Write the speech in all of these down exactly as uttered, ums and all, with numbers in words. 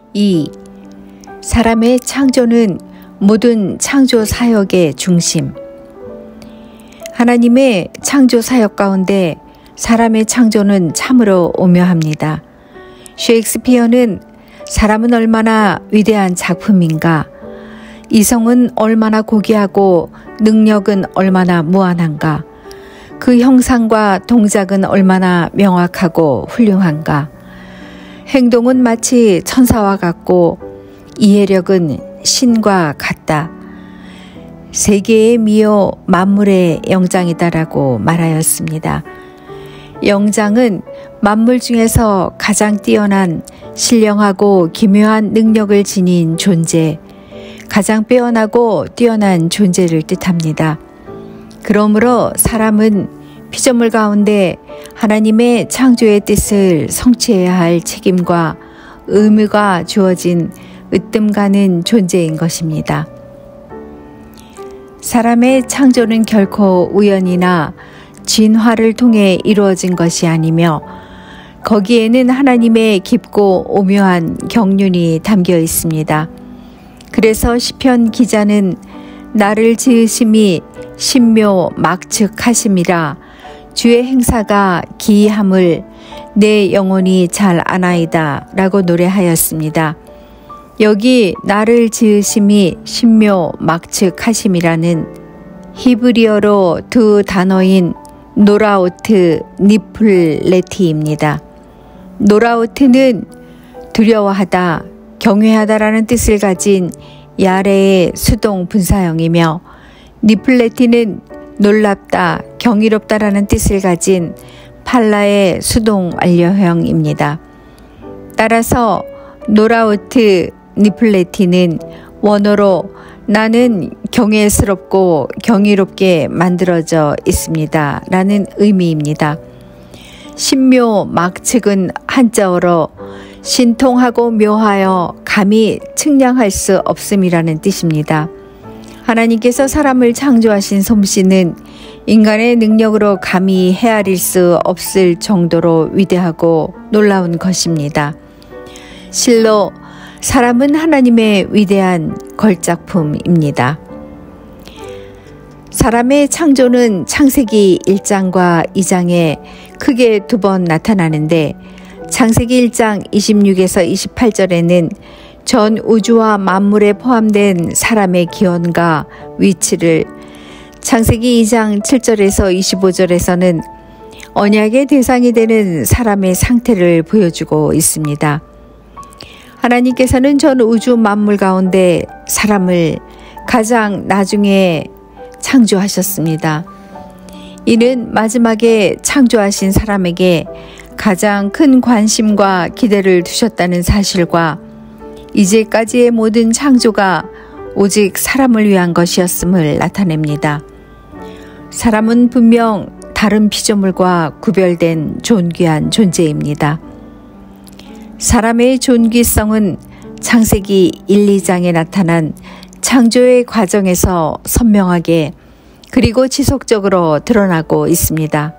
이. 사람의 창조는 모든 창조 사역의 중심. 하나님의 창조 사역 가운데 사람의 창조는 참으로 오묘합니다. 셰익스피어는 사람은 얼마나 위대한 작품인가, 이성은 얼마나 고귀하고 능력은 얼마나 무한한가, 그 형상과 동작은 얼마나 명확하고 훌륭한가, 행동은 마치 천사와 같고 이해력은 신과 같다. 세계의 미요 만물의 영장이다라고 말하였습니다. 영장은 만물 중에서 가장 뛰어난 신령하고 기묘한 능력을 지닌 존재, 가장 빼어나고 뛰어난 존재를 뜻합니다. 그러므로 사람은 피조물 가운데 하나님의 창조의 뜻을 성취해야 할 책임과 의무가 주어진 으뜸 가는 존재인 것입니다. 사람의 창조는 결코 우연이나 진화를 통해 이루어진 것이 아니며 거기에는 하나님의 깊고 오묘한 경륜이 담겨 있습니다. 그래서 시편 기자는 나를 지으심이 신묘 막측하심이라 주의 행사가 기이함을 내 영혼이 잘 아나이다 라고 노래하였습니다. 여기 나를 지으심이 신묘 막측하심이라는 히브리어로 두 단어인 노라오트 니플레티입니다. 노라오트는 두려워하다, 경외하다라는 뜻을 가진 야레의 수동 분사형이며 니플레티는 놀랍다, 경이롭다라는 뜻을 가진 팔라의 수동 완료형입니다. 따라서 노라오트 니플레티는 원어로 나는 경외스럽고 경이롭게 만들어져 있습니다 라는 의미입니다. 신묘 막측은 한자어로 신통하고 묘하여 감히 측량할 수 없음이라는 뜻입니다. 하나님께서 사람을 창조하신 솜씨는 인간의 능력으로 감히 헤아릴 수 없을 정도로 위대하고 놀라운 것입니다. 실로 사람은 하나님의 위대한 걸작품입니다. 사람의 창조는 창세기 일 장과 이 장에 크게 두 번 나타나는데 창세기 일 장 이십육에서 이십팔 절에는 전 우주와 만물에 포함된 사람의 기원과 위치를, 창세기 이 장 칠 절에서 이십오 절에서는 언약의 대상이 되는 사람의 상태를 보여주고 있습니다. 하나님께서는 전 우주 만물 가운데 사람을 가장 나중에 창조하셨습니다. 이는 마지막에 창조하신 사람에게 가장 큰 관심과 기대를 두셨다는 사실과 이제까지의 모든 창조가 오직 사람을 위한 것이었음을 나타냅니다. 사람은 분명 다른 피조물과 구별된 존귀한 존재입니다. 사람의 존귀성은 창세기 일, 이 장에 나타난 창조의 과정에서 선명하게 그리고 지속적으로 드러나고 있습니다.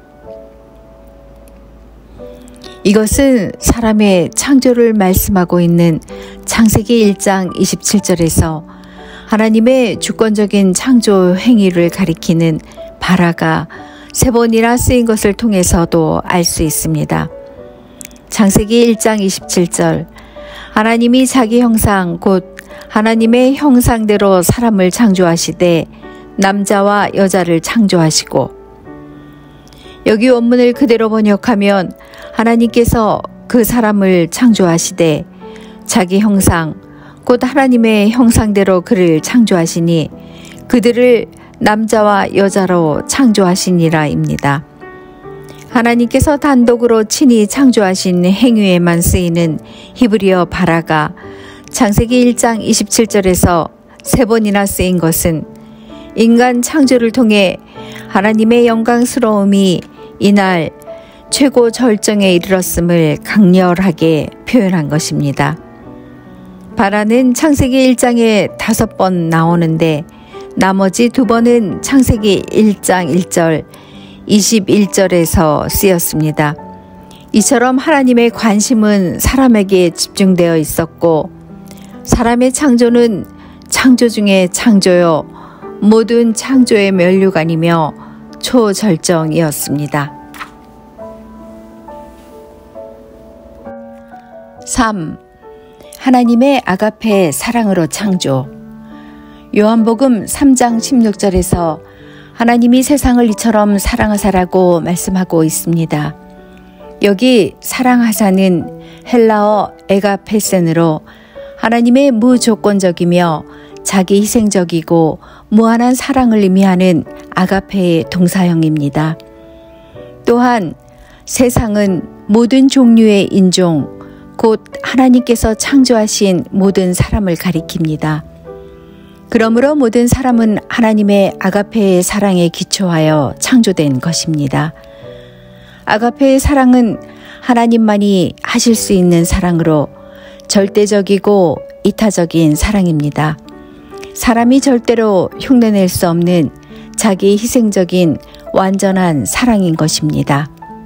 이것은 사람의 창조를 말씀하고 있는 창세기 일 장 이십칠 절에서 하나님의 주권적인 창조 행위를 가리키는 바라가 세 번이나 쓰인 것을 통해서도 알 수 있습니다. 창세기 일 장 이십칠 절, 하나님이 자기 형상 곧 하나님의 형상대로 사람을 창조하시되 남자와 여자를 창조하시고, 여기 원문을 그대로 번역하면 하나님께서 그 사람을 창조하시되 자기 형상 곧 하나님의 형상대로 그를 창조하시니 그들을 남자와 여자로 창조하시니라입니다. 하나님께서 단독으로 친히 창조하신 행위에만 쓰이는 히브리어 바라가 창세기 일 장 이십칠 절에서 세 번이나 쓰인 것은 인간 창조를 통해 하나님의 영광스러움이 이날 최고 절정에 이르렀음을 강렬하게 표현한 것입니다. 바라는 창세기 일 장에 다섯 번 나오는데 나머지 두 번은 창세기 일 장 일 절, 이십일 절에서 쓰였습니다. 이처럼 하나님의 관심은 사람에게 집중되어 있었고 사람의 창조는 창조 중에 창조요, 모든 창조의 면류관이며 초절정이었습니다. 삼. 하나님의 아가페 사랑으로 창조. 요한복음 삼 장 십육 절에서 하나님이 세상을 이처럼 사랑하사라고 말씀하고 있습니다. 여기 사랑하사는 헬라어 에가페센으로 하나님의 무조건적이며 자기 희생적이고 무한한 사랑을 의미하는 아가페의 동사형입니다. 또한 세상은 모든 종류의 인종, 곧 하나님께서 창조하신 모든 사람을 가리킵니다. 그러므로 모든 사람은 하나님의 아가페의 사랑에 기초하여 창조된 것입니다. 아가페의 사랑은 하나님만이 하실 수 있는 사랑으로 절대적이고 이타적인 사랑입니다. 사람이 절대로 흉내낼 수 없는 자기 희생적인 완전한 사랑인 것입니다.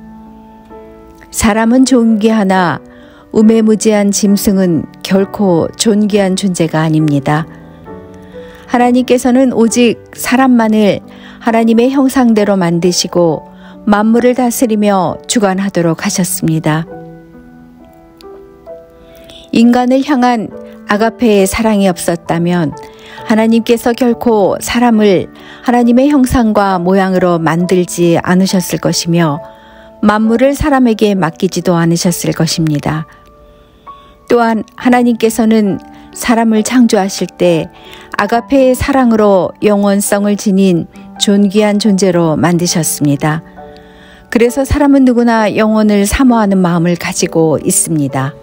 사람은 존귀하나 우매무지한 짐승은 결코 존귀한 존재가 아닙니다. 하나님께서는 오직 사람만을 하나님의 형상대로 만드시고 만물을 다스리며 주관하도록 하셨습니다. 인간을 향한 아가페의 사랑이 없었다면 하나님께서 결코 사람을 하나님의 형상과 모양으로 만들지 않으셨을 것이며 만물을 사람에게 맡기지도 않으셨을 것입니다. 또한 하나님께서는 사람을 창조하실 때 아가페의 사랑으로 영원성을 지닌 존귀한 존재로 만드셨습니다. 그래서 사람은 누구나 영원을 사모하는 마음을 가지고 있습니다.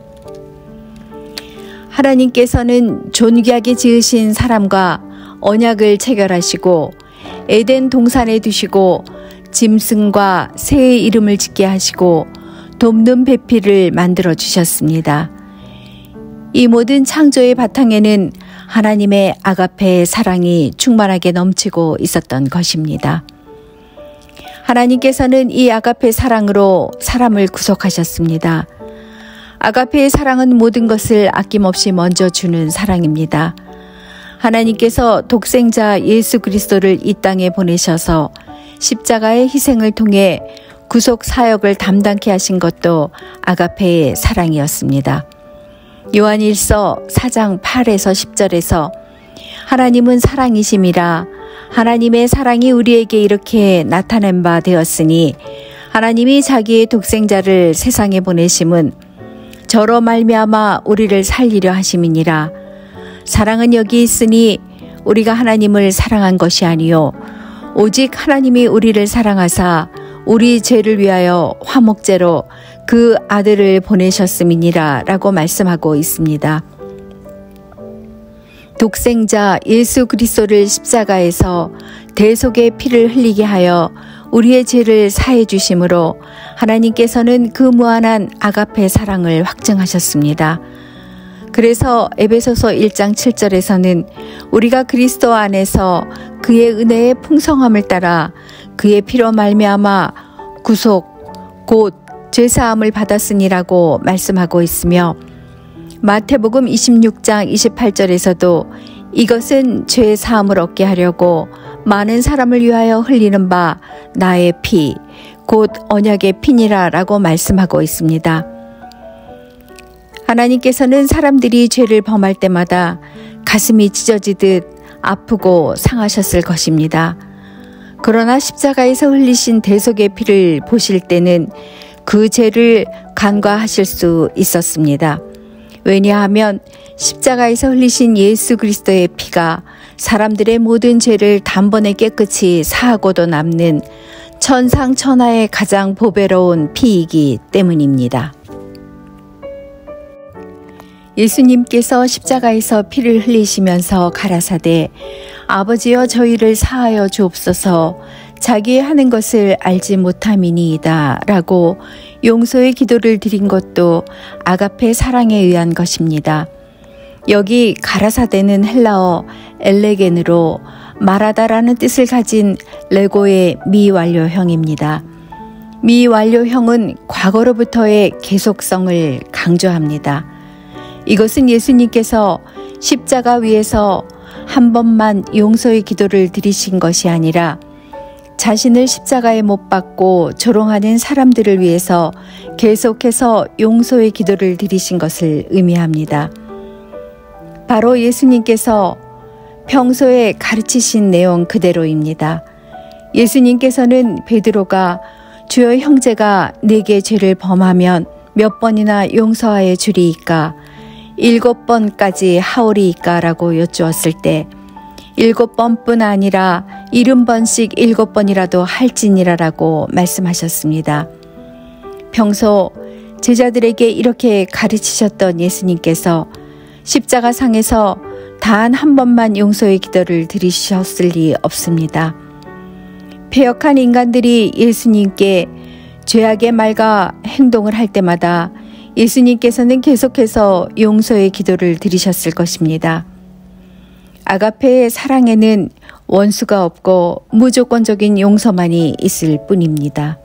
하나님께서는 존귀하게 지으신 사람과 언약을 체결하시고 에덴 동산에 두시고 짐승과 새의 이름을 짓게 하시고 돕는 배필을 만들어 주셨습니다. 이 모든 창조의 바탕에는 하나님의 아가페의 사랑이 충만하게 넘치고 있었던 것입니다. 하나님께서는 이 아가페 사랑으로 사람을 구속하셨습니다. 아가페의 사랑은 모든 것을 아낌없이 먼저 주는 사랑입니다. 하나님께서 독생자 예수 그리스도를 이 땅에 보내셔서 십자가의 희생을 통해 구속 사역을 담당케 하신 것도 아가페의 사랑이었습니다. 요한일서 사 장 팔에서 십 절에서 하나님은 사랑이심이라 하나님의 사랑이 우리에게 이렇게 나타낸 바 되었으니 하나님이 자기의 독생자를 세상에 보내심은 저로 말미암아 우리를 살리려 하심이니라. 사랑은 여기 있으니 우리가 하나님을 사랑한 것이 아니요 오직 하나님이 우리를 사랑하사 우리 죄를 위하여 화목제로 그 아들을 보내셨음이니라 라고 말씀하고 있습니다. 독생자 예수 그리스도를 십자가에서 대속의 피를 흘리게 하여 우리의 죄를 사해 주심으로 하나님께서는 그 무한한 아가페 사랑을 확증하셨습니다. 그래서 에베소서 일 장 칠 절에서는 우리가 그리스도 안에서 그의 은혜의 풍성함을 따라 그의 피로 말미암아 구속 곧 죄사함을 받았으니라고 말씀하고 있으며 마태복음 이십육 장 이십팔 절에서도 이것은 죄 사함을 얻게 하려고 많은 사람을 위하여 흘리는 바 나의 피 곧 언약의 피니라 라고 말씀하고 있습니다. 하나님께서는 사람들이 죄를 범할 때마다 가슴이 찢어지듯 아프고 상하셨을 것입니다. 그러나 십자가에서 흘리신 대속의 피를 보실 때는 그 죄를 간과하실 수 있었습니다. 왜냐하면 십자가에서 흘리신 예수 그리스도의 피가 사람들의 모든 죄를 단번에 깨끗이 사하고도 남는 천상천하의 가장 보배로운 피이기 때문입니다. 예수님께서 십자가에서 피를 흘리시면서 가라사대 아버지여 저희를 사하여 주옵소서 자기의 하는 것을 알지 못함이니이다 라고 용서의 기도를 드린 것도 아가페 사랑에 의한 것입니다. 여기 가라사대는 헬라어 엘레겐으로 말하다라는 뜻을 가진 레고의 미완료형입니다. 미완료형은 과거로부터의 계속성을 강조합니다. 이것은 예수님께서 십자가 위에서 한 번만 용서의 기도를 드리신 것이 아니라 자신을 십자가에 못 박고 조롱하는 사람들을 위해서 계속해서 용서의 기도를 드리신 것을 의미합니다. 바로 예수님께서 평소에 가르치신 내용 그대로입니다. 예수님께서는 베드로가 주여 형제가 내게 죄를 범하면 몇 번이나 용서하여 주리이까? 일곱 번까지 하오리이까? 라고 여쭈었을 때 일곱 번뿐 아니라 일흔 번씩 일곱 번이라도 할지니라라고 말씀하셨습니다. 평소 제자들에게 이렇게 가르치셨던 예수님께서 십자가상에서 단 한 번만 용서의 기도를 드리셨을 리 없습니다. 패역한 인간들이 예수님께 죄악의 말과 행동을 할 때마다 예수님께서는 계속해서 용서의 기도를 드리셨을 것입니다. 아가페의 사랑에는 원수가 없고 무조건적인 용서만이 있을 뿐입니다.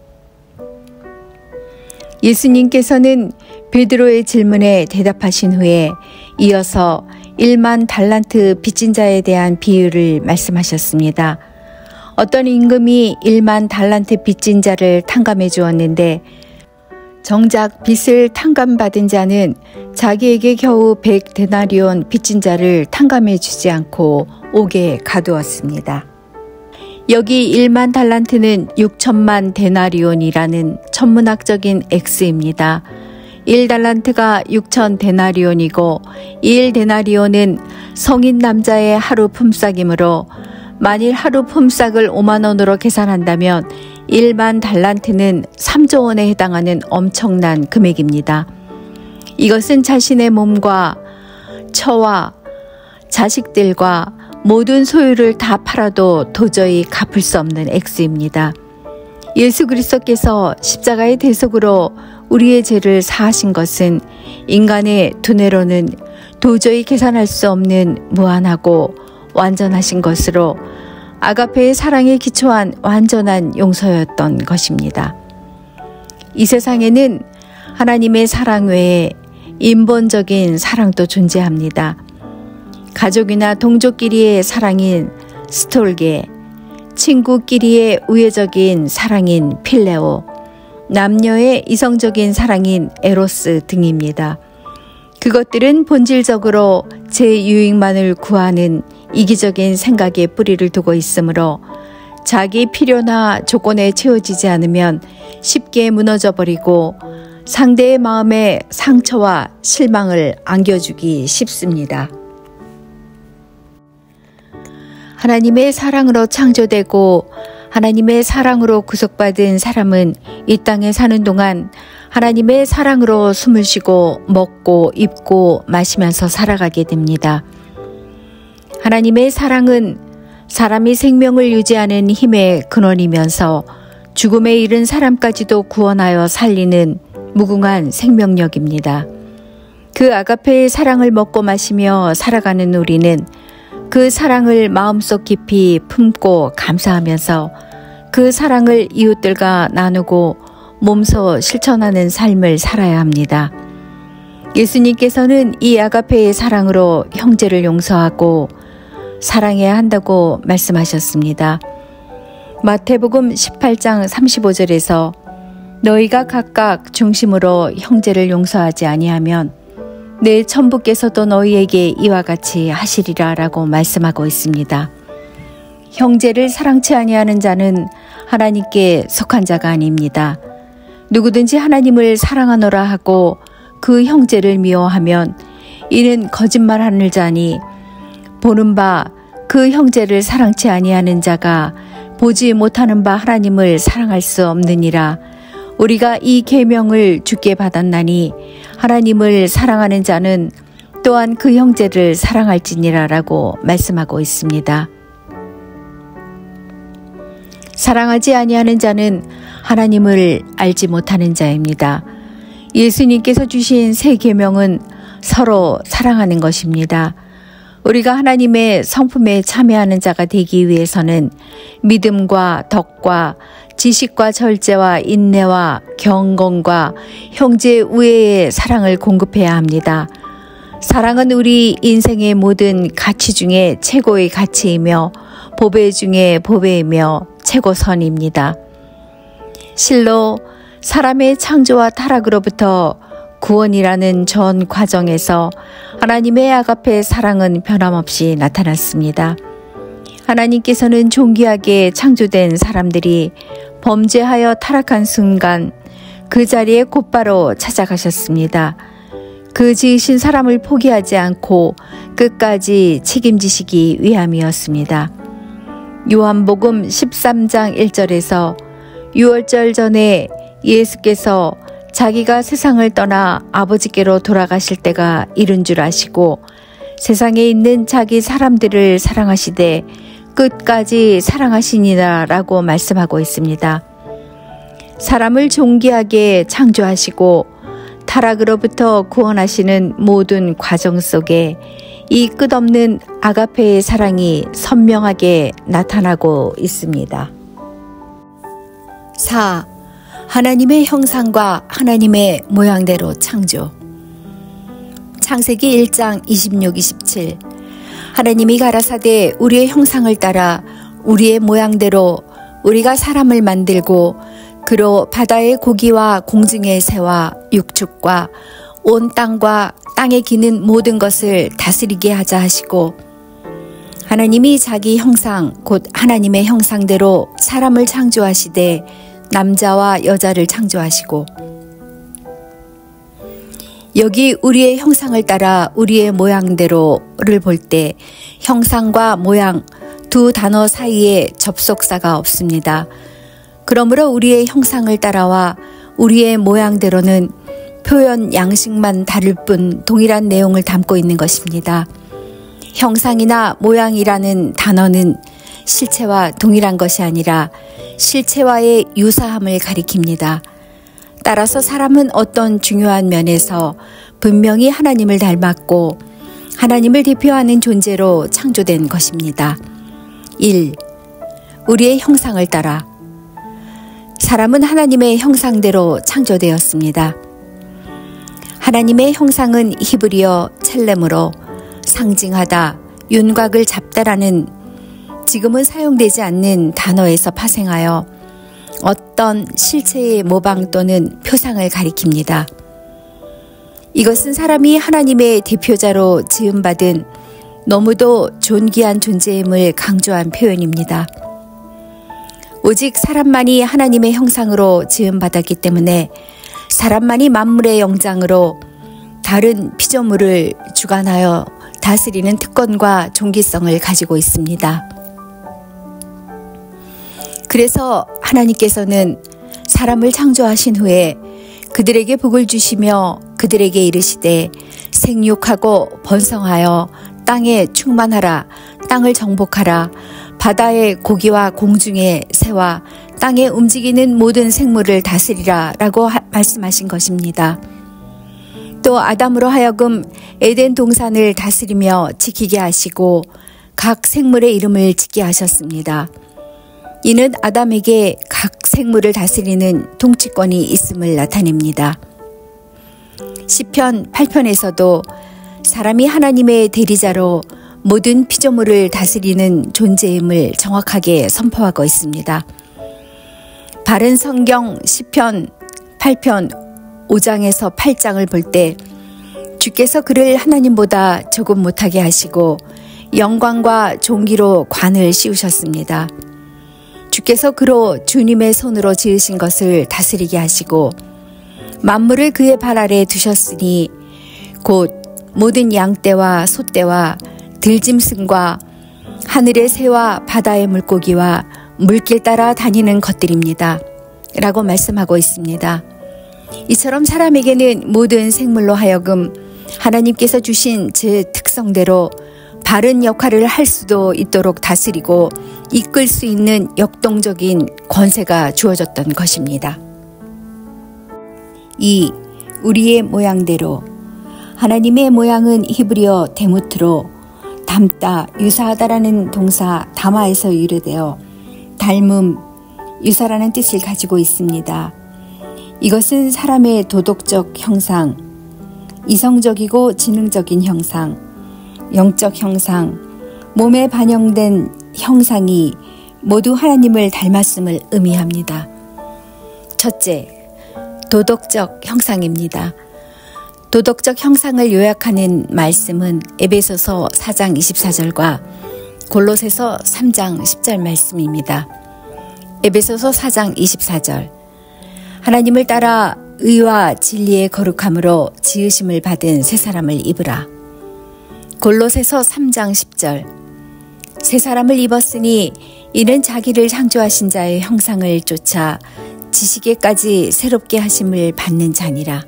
예수님께서는 베드로의 질문에 대답하신 후에 이어서 일만 달란트 빚진 자에 대한 비유를 말씀하셨습니다. 어떤 임금이 일만 달란트 빚진 자를 탕감해 주었는데 정작 빚을 탕감받은 자는 자기에게 겨우 백 데나리온 빚진 자를 탕감해 주지 않고 옥에 가두었습니다. 여기 일만 달란트는 육천만 데나리온이라는 천문학적인 X입니다. 일 달란트가 육천 데나리온이고 일 데나리온은 성인 남자의 하루 품삯이므로 만일 하루 품삯을 오만 원으로 계산한다면 일만 달란트는 삼조 원에 해당하는 엄청난 금액입니다. 이것은 자신의 몸과 처와 자식들과 모든 소유를 다 팔아도 도저히 갚을 수 없는 액수입니다. 예수 그리스도께서 십자가의 대속으로 우리의 죄를 사하신 것은 인간의 두뇌로는 도저히 계산할 수 없는 무한하고 완전하신 것으로 아가페의 사랑에 기초한 완전한 용서였던 것입니다. 이 세상에는 하나님의 사랑 외에 인본적인 사랑도 존재합니다. 가족이나 동족끼리의 사랑인 스톨게, 친구끼리의 우애적인 사랑인 필레오, 남녀의 이성적인 사랑인 에로스 등입니다. 그것들은 본질적으로 제 유익만을 구하는 이기적인 생각에 뿌리를 두고 있으므로 자기 필요나 조건에 채워지지 않으면 쉽게 무너져버리고 상대의 마음에 상처와 실망을 안겨주기 쉽습니다. 하나님의 사랑으로 창조되고 하나님의 사랑으로 구속받은 사람은 이 땅에 사는 동안 하나님의 사랑으로 숨을 쉬고 먹고 입고 마시면서 살아가게 됩니다. 하나님의 사랑은 사람이 생명을 유지하는 힘의 근원이면서 죽음에 이른 사람까지도 구원하여 살리는 무궁한 생명력입니다. 그 아가페의 사랑을 먹고 마시며 살아가는 우리는 그 사랑을 마음속 깊이 품고 감사하면서 그 사랑을 이웃들과 나누고 몸소 실천하는 삶을 살아야 합니다. 예수님께서는 이 아가페의 사랑으로 형제를 용서하고 사랑해야 한다고 말씀하셨습니다. 마태복음 십팔 장 삼십오 절에서 너희가 각각 중심으로 형제를 용서하지 아니하면 내 천부께서도 너희에게 이와 같이 하시리라 라고 말씀하고 있습니다. 형제를 사랑치 아니하는 자는 하나님께 속한 자가 아닙니다. 누구든지 하나님을 사랑하노라 하고 그 형제를 미워하면 이는 거짓말하는 자니 보는 바 그 형제를 사랑치 아니하는 자가 보지 못하는 바 하나님을 사랑할 수 없느니라. 우리가 이 계명을 주께 받았나니 하나님을 사랑하는 자는 또한 그 형제를 사랑할지니라 라고 말씀하고 있습니다. 사랑하지 아니하는 자는 하나님을 알지 못하는 자입니다. 예수님께서 주신 새 계명은 서로 사랑하는 것입니다. 우리가 하나님의 성품에 참여하는 자가 되기 위해서는 믿음과 덕과 지식과 절제와 인내와 경건과 형제 우애의 사랑을 공급해야 합니다. 사랑은 우리 인생의 모든 가치 중에 최고의 가치이며 보배 중에 보배이며 최고선입니다. 실로 사람의 창조와 타락으로부터 구원이라는 전 과정에서 하나님의 아가페 사랑은 변함없이 나타났습니다. 하나님께서는 존귀하게 창조된 사람들이 범죄하여 타락한 순간 그 자리에 곧바로 찾아가셨습니다. 그 지으신 사람을 포기하지 않고 끝까지 책임지시기 위함이었습니다. 요한복음 십삼 장 일 절에서 유월절 전에 예수께서 자기가 세상을 떠나 아버지께로 돌아가실 때가 이른 줄 아시고 세상에 있는 자기 사람들을 사랑하시되 끝까지 사랑하시니라 라고 말씀하고 있습니다. 사람을 존귀하게 창조하시고 타락으로부터 구원하시는 모든 과정 속에 이 끝없는 아가페의 사랑이 선명하게 나타나고 있습니다. 사. 하나님의 형상과 하나님의 모양대로 창조. 창세기 일 장 이십육, 이십칠. 하나님이 가라사대 우리의 형상을 따라 우리의 모양대로 우리가 사람을 만들고 그로 바다의 고기와 공중의 새와 육축과 온 땅과 땅에 기는 모든 것을 다스리게 하자 하시고 하나님이 자기 형상 곧 하나님의 형상대로 사람을 창조하시되 남자와 여자를 창조하시고 여기 우리의 형상을 따라 우리의 모양대로를 볼 때 형상과 모양 두 단어 사이에 접속사가 없습니다. 그러므로 우리의 형상을 따라와 우리의 모양대로는 표현 양식만 다를 뿐 동일한 내용을 담고 있는 것입니다. 형상이나 모양이라는 단어는 실체와 동일한 것이 아니라 실체와의 유사함을 가리킵니다. 따라서 사람은 어떤 중요한 면에서 분명히 하나님을 닮았고 하나님을 대표하는 존재로 창조된 것입니다. 일. 우리의 형상을 따라 사람은 하나님의 형상대로 창조되었습니다. 하나님의 형상은 히브리어 첼렘으로 상징하다, 윤곽을 잡다라는 지금은 사용되지 않는 단어에서 파생하여 어떤 실체의 모방 또는 표상을 가리킵니다. 이것은 사람이 하나님의 대표자로 지음받은 너무도 존귀한 존재임을 강조한 표현입니다. 오직 사람만이 하나님의 형상으로 지음받았기 때문에 사람만이 만물의 영장으로 다른 피조물을 주관하여 다스리는 특권과 존귀성을 가지고 있습니다. 그래서 하나님께서는 사람을 창조하신 후에 그들에게 복을 주시며 그들에게 이르시되 생육하고 번성하여 땅에 충만하라, 땅을 정복하라, 바다의 고기와 공중의 새와 땅에 움직이는 모든 생물을 다스리라 라고 하, 말씀하신 것입니다. 또 아담으로 하여금 에덴 동산을 다스리며 지키게 하시고 각 생물의 이름을 짓게 하셨습니다. 이는 아담에게 각 생물을 다스리는 통치권이 있음을 나타냅니다. 시편 팔 편에서도 사람이 하나님의 대리자로 모든 피조물을 다스리는 존재임을 정확하게 선포하고 있습니다. 바른 성경 시편 팔 편 오 장에서 팔 장을 볼 때 주께서 그를 하나님보다 조금 못하게 하시고 영광과 존귀로 관을 씌우셨습니다. 주께서 그로 주님의 손으로 지으신 것을 다스리게 하시고 만물을 그의 발 아래 두셨으니 곧 모든 양떼와 소떼와 들짐승과 하늘의 새와 바다의 물고기와 물길 따라 다니는 것들입니다. 라고 말씀하고 있습니다. 이처럼 사람에게는 모든 생물로 하여금 하나님께서 주신 제 특성대로 바른 역할을 할 수도 있도록 다스리고 이끌 수 있는 역동적인 권세가 주어졌던 것입니다. 이. 우리의 모양대로. 하나님의 모양은 히브리어 데무트로 닮다, 유사하다라는 동사 다마에서 유래되어 닮음, 유사라는 뜻을 가지고 있습니다. 이것은 사람의 도덕적 형상, 이성적이고 지능적인 형상, 영적 형상, 몸에 반영된 형상이 모두 하나님을 닮았음을 의미합니다. 첫째, 도덕적 형상입니다. 도덕적 형상을 요약하는 말씀은 에베소서 사 장 이십사 절과 골로새서 삼 장 십 절 말씀입니다. 에베소서 사 장 이십사 절, 하나님을 따라 의와 진리의 거룩함으로 지으심을 받은 새 사람을 입으라. 골로새서 삼 장 십 절, 새 사람을 입었으니 이는 자기를 창조하신 자의 형상을 쫓아 지식에까지 새롭게 하심을 받는 자니라.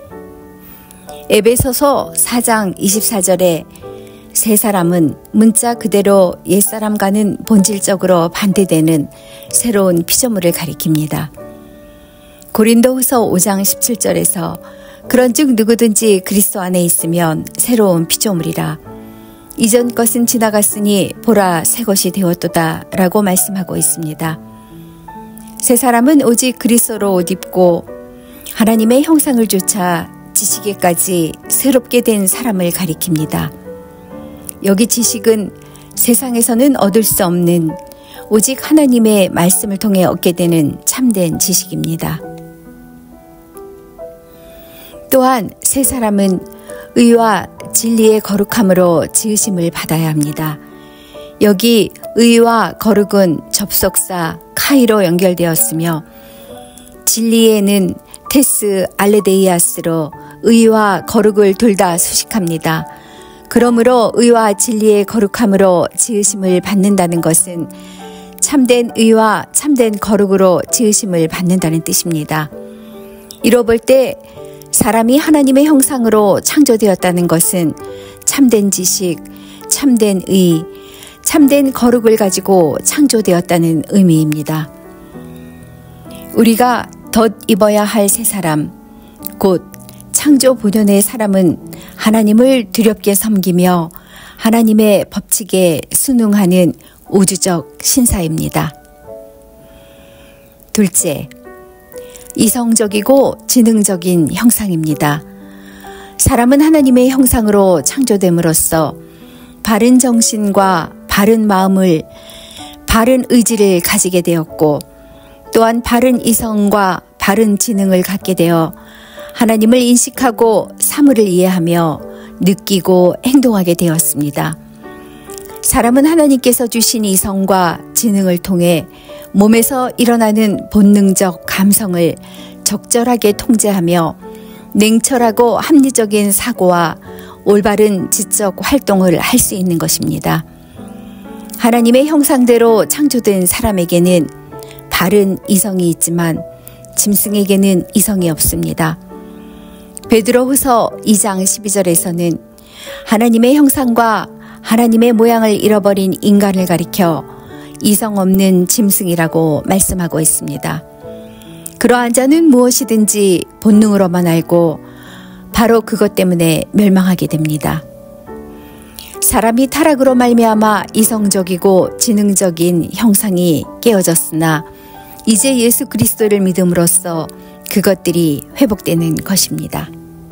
에베소서 사 장 이십사 절에 새 사람은 문자 그대로 옛사람과는 본질적으로 반대되는 새로운 피조물을 가리킵니다. 고린도후서 오 장 십칠 절에서 그런즉 누구든지 그리스도 안에 있으면 새로운 피조물이라. 이전 것은 지나갔으니 보라 새 것이 되었도다 라고 말씀하고 있습니다. 새 사람은 오직 그리스도로 옷 입고 하나님의 형상을 쫓아 지식에까지 새롭게 된 사람을 가리킵니다. 여기 지식은 세상에서는 얻을 수 없는 오직 하나님의 말씀을 통해 얻게 되는 참된 지식입니다. 또한 새 사람은 의와 진리의 거룩함으로 지으심을 받아야 합니다. 여기 의와 거룩은 접속사 카이로 연결되었으며 진리에는 테스 알레데이아스로 의와 거룩을 둘 다 수식합니다. 그러므로 의와 진리의 거룩함으로 지으심을 받는다는 것은 참된 의와 참된 거룩으로 지으심을 받는다는 뜻입니다. 이로 볼 때 사람이 하나님의 형상으로 창조되었다는 것은 참된 지식, 참된 의, 참된 거룩을 가지고 창조되었다는 의미입니다. 우리가 덧 입어야 할 새 사람, 곧 창조 본연의 사람은 하나님을 두렵게 섬기며 하나님의 법칙에 순응하는 우주적 신사입니다. 둘째, 이성적이고 지능적인 형상입니다. 사람은 하나님의 형상으로 창조됨으로써 바른 정신과 바른 마음을, 바른 의지를 가지게 되었고 또한 바른 이성과 바른 지능을 갖게 되어 하나님을 인식하고 사물을 이해하며 느끼고 행동하게 되었습니다. 사람은 하나님께서 주신 이성과 지능을 통해 몸에서 일어나는 본능적 감성을 적절하게 통제하며 냉철하고 합리적인 사고와 올바른 지적 활동을 할 수 있는 것입니다. 하나님의 형상대로 창조된 사람에게는 바른 이성이 있지만 짐승에게는 이성이 없습니다. 베드로후서 이 장 십이 절에서는 하나님의 형상과 하나님의 모양을 잃어버린 인간을 가리켜 이성 없는 짐승이라고 말씀하고 있습니다. 그러한 자는 무엇이든지 본능으로만 알고 바로 그것 때문에 멸망하게 됩니다. 사람이 타락으로 말미암아 이성적이고 지능적인 형상이 깨어졌으나 이제 예수 그리스도를 믿음으로써 그것들이 회복되는 것입니다.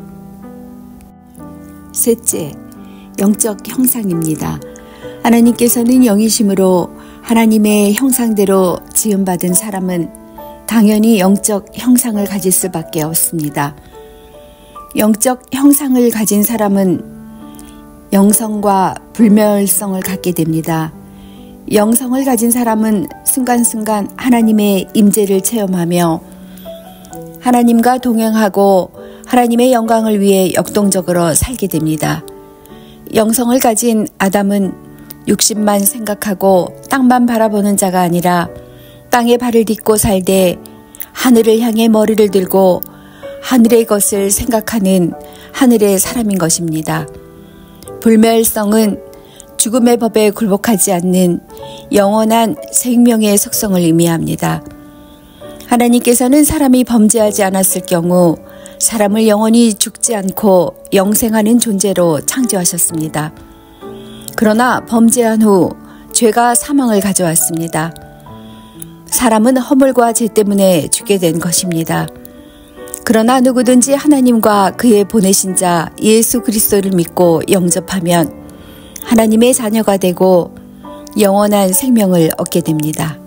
셋째, 영적 형상입니다. 하나님께서는 영이심으로 하나님의 형상대로 지음받은 사람은 당연히 영적 형상을 가질 수밖에 없습니다. 영적 형상을 가진 사람은 영성과 불멸성을 갖게 됩니다. 영성을 가진 사람은 순간순간 하나님의 임재를 체험하며 하나님과 동행하고 하나님의 영광을 위해 역동적으로 살게 됩니다. 영성을 가진 아담은 육신만 생각하고 땅만 바라보는 자가 아니라 땅에 발을 딛고 살되 하늘을 향해 머리를 들고 하늘의 것을 생각하는 하늘의 사람인 것입니다. 불멸성은 죽음의 법에 굴복하지 않는 영원한 생명의 속성을 의미합니다. 하나님께서는 사람이 범죄하지 않았을 경우 사람을 영원히 죽지 않고 영생하는 존재로 창조하셨습니다. 그러나 범죄한 후 죄가 사망을 가져왔습니다. 사람은 허물과 죄 때문에 죽게 된 것입니다. 그러나 누구든지 하나님과 그의 보내신 자 예수 그리스도를 믿고 영접하면 하나님의 자녀가 되고 영원한 생명을 얻게 됩니다.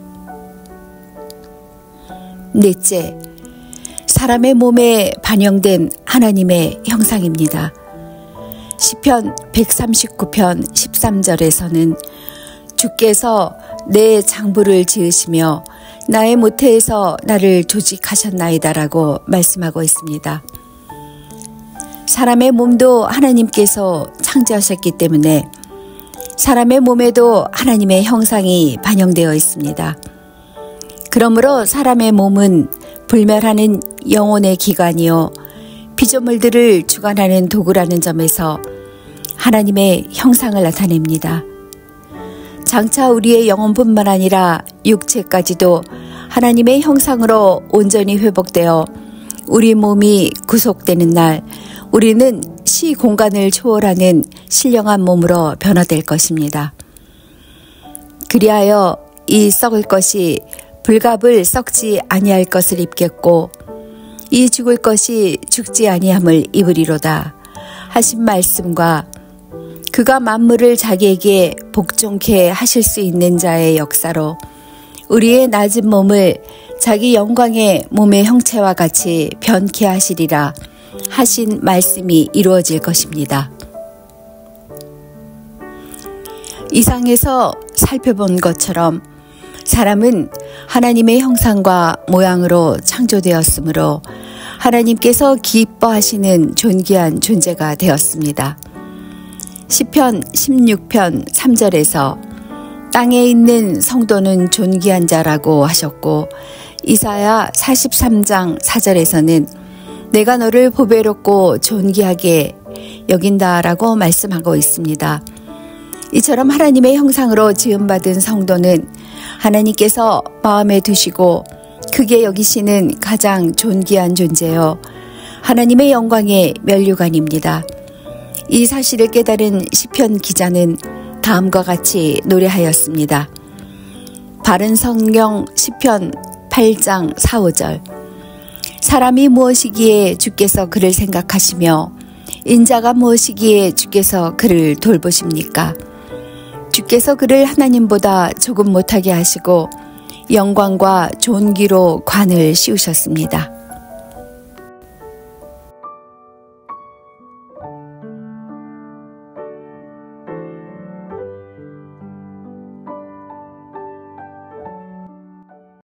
넷째, 사람의 몸에 반영된 하나님의 형상입니다. 시편 백삼십구 편 십삼 절에서는 주께서 내 장부를 지으시며 나의 모태에서 나를 조직하셨나이다라고 말씀하고 있습니다. 사람의 몸도 하나님께서 창조하셨기 때문에 사람의 몸에도 하나님의 형상이 반영되어 있습니다. 그러므로 사람의 몸은 불멸하는 영혼의 기관이요 피조물들을 주관하는 도구라는 점에서 하나님의 형상을 나타냅니다. 장차 우리의 영혼뿐만 아니라 육체까지도 하나님의 형상으로 온전히 회복되어 우리 몸이 구속되는 날 우리는 시 공간을 초월하는 신령한 몸으로 변화될 것입니다. 그리하여 이 썩을 것이 불갑을 썩지 아니할 것을 입겠고 이 죽을 것이 죽지 아니함을 입으리로다 하신 말씀과 그가 만물을 자기에게 복종케 하실 수 있는 자의 역사로 우리의 낮은 몸을 자기 영광의 몸의 형체와 같이 변케 하시리라 하신 말씀이 이루어질 것입니다. 이상에서 살펴본 것처럼 사람은 하나님의 형상과 모양으로 창조되었으므로 하나님께서 기뻐하시는 존귀한 존재가 되었습니다. 시편 십육 편 삼 절에서 땅에 있는 성도는 존귀한 자라고 하셨고 이사야 사십삼 장 사 절에서는 내가 너를 보배롭고 존귀하게 여긴다라고 말씀하고 있습니다. 이처럼 하나님의 형상으로 지음받은 성도는 하나님께서 마음에 두시고 크게 여기시는 가장 존귀한 존재요 하나님의 영광의 면류관입니다. 이 사실을 깨달은 시편 기자는 다음과 같이 노래하였습니다. 바른 성경 시편 팔 장 사, 오 절 사람이 무엇이기에 주께서 그를 생각하시며 인자가 무엇이기에 주께서 그를 돌보십니까? 주께서 그를 하나님보다 조금 못하게 하시고 영광과 존귀로 관을 씌우셨습니다.